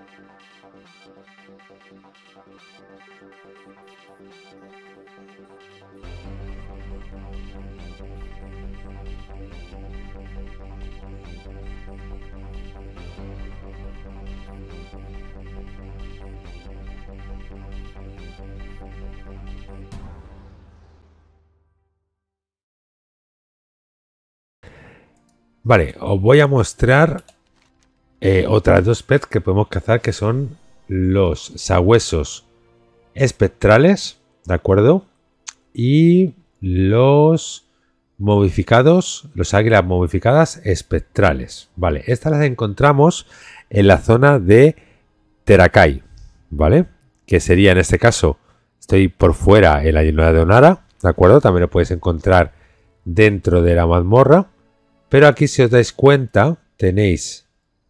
Vale, os voy a mostrar otras dos pets que podemos cazar, que son los sabuesos espectrales, ¿de acuerdo? Y los momificados, los águilas momificadas espectrales. Vale, estas las encontramos en la zona de Terakai, ¿vale? Que sería en este caso, estoy por fuera en la llanura de Onara, ¿de acuerdo? También lo podéis encontrar dentro de la mazmorra. Pero aquí, si os dais cuenta, tenéis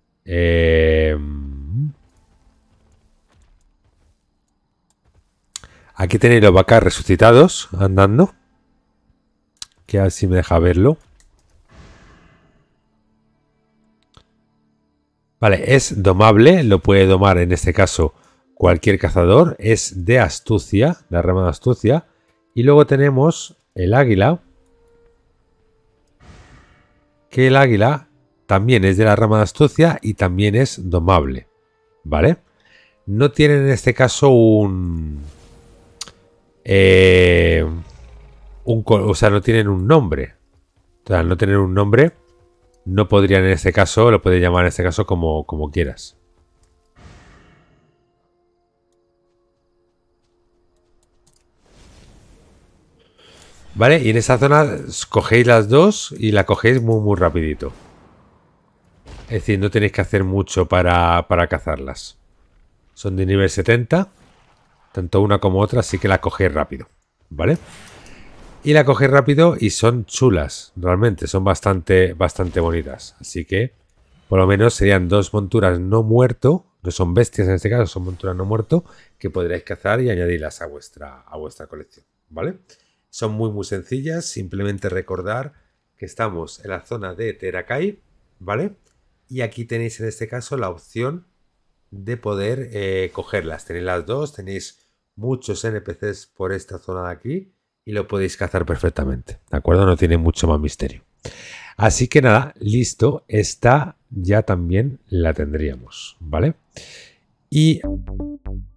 aquí tenéis los vacas resucitados andando, que así me deja verlo. Vale, es domable, lo puede domar en este caso cualquier cazador, es de astucia, la rama de astucia. Y luego tenemos el águila, que el águila también es de la rama de astucia y también es domable, ¿vale? No tienen en este caso o sea, no tienen un nombre. O sea, al no tener un nombre, no podrían en este caso, lo puedes llamar en este caso como quieras. ¿Vale? Y en esa zona cogéis las dos y la cogéis muy rapidito. Es decir, no tenéis que hacer mucho para cazarlas. Son de nivel 70. Tanto una como otra, así que la cogéis rápido. ¿Vale? Y la cogéis rápido y son chulas. Realmente son bastante bonitas. Así que por lo menos serían dos monturas no muerto. No son bestias en este caso, son monturas no muerto. Que podréis cazar y añadirlas a vuestra colección. ¿Vale? Son muy sencillas, simplemente recordar que estamos en la zona de Terakai, ¿vale? Y aquí tenéis en este caso la opción de poder cogerlas. Tenéis las dos, tenéis muchos NPCs por esta zona de aquí y lo podéis cazar perfectamente, ¿de acuerdo? No tiene mucho más misterio. Así que nada, listo, esta ya también la tendríamos, ¿vale? Y